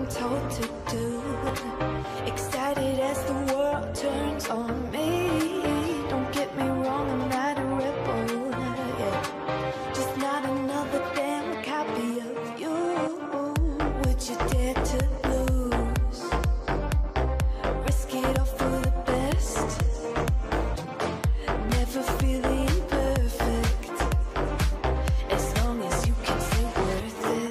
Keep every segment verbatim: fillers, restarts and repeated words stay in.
told to do. Excited as the world turns on me. Don't get me wrong, I'm not a rebel, yeah. Just not another damn copy of you. Would you dare to lose? Risk it all for the best. Never feeling perfect. As long as you can say worth it.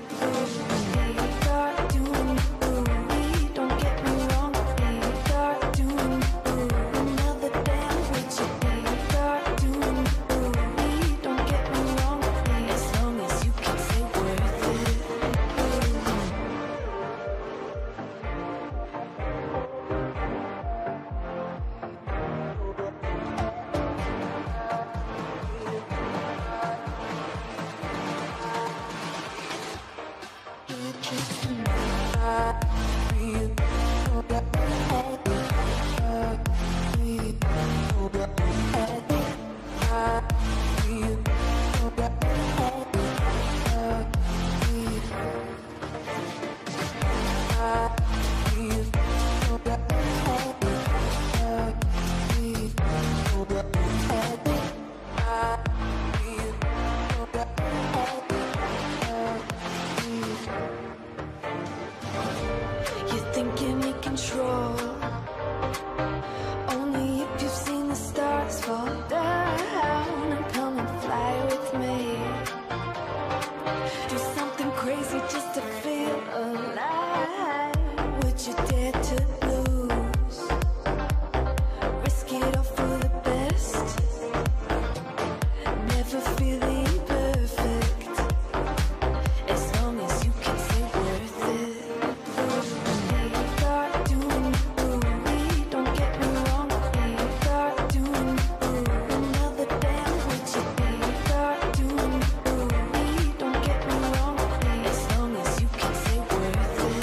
Start doing ooh, don't get me wrong. Start doing ooh, another damn with you. Start doing ooh, don't get me wrong. As long as you can say worth it. You think you need control, only if you've seen the stars fall down. And come and fly with me. Do something crazy just to feel alive. Would you dare to lose? Risk it all for the best. Never feeling perfect. As long as you can say worth it. Start doing ooh, don't get me wrong. Start doing ooh, another damn with you. Start doing ooh, don't get me wrong. As long as you can say worth it.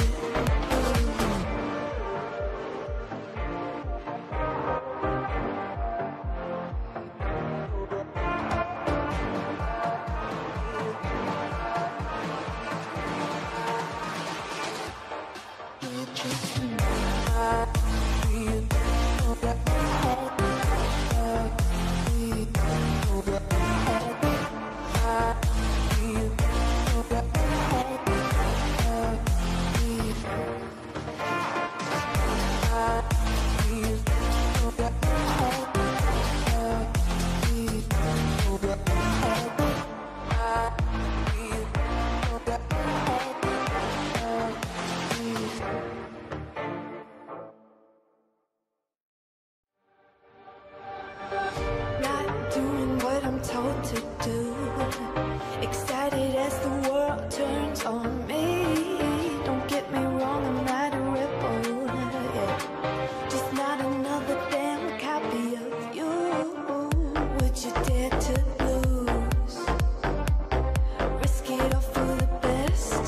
Not doing what I'm told to do. Excited as the world turns on me. Don't get me wrong, I'm not a rebel, yeah. Just not another damn copy of you. Would you dare to lose? Risk it all for the best.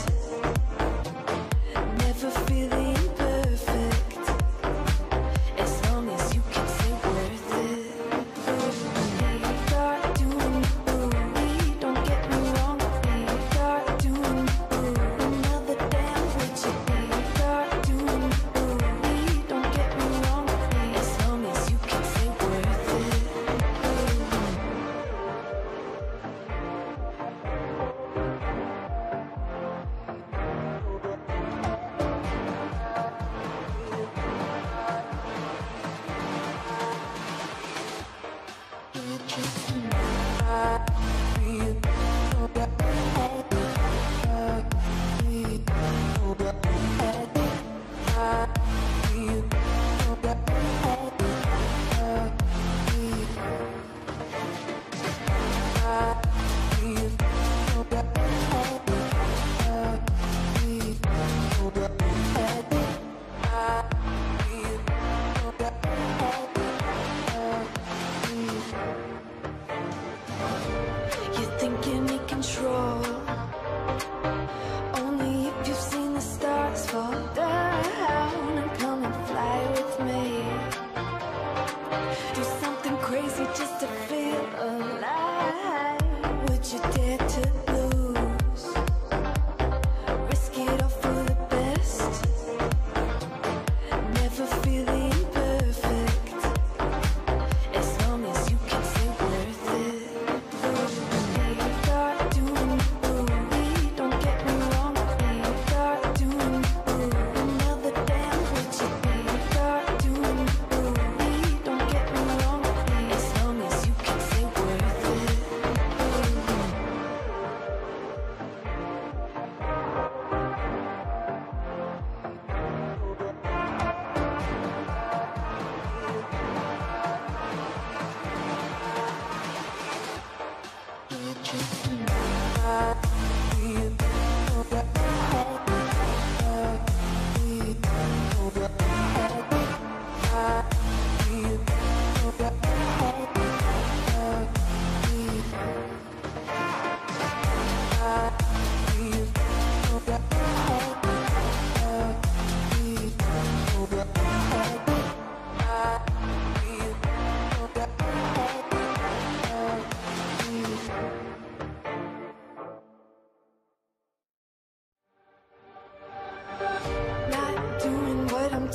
Never feeling perfect. As long as you can say worth it. Start doing ooh, don't get me wrong. Start doing ooh,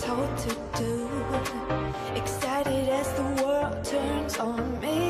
told to do. Excited as the world turns on me.